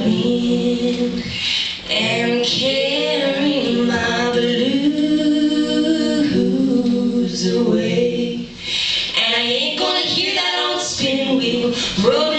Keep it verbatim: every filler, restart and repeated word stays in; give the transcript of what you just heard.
violin and carry my blues away. And I ain't gonna hear that old spinning wheel roll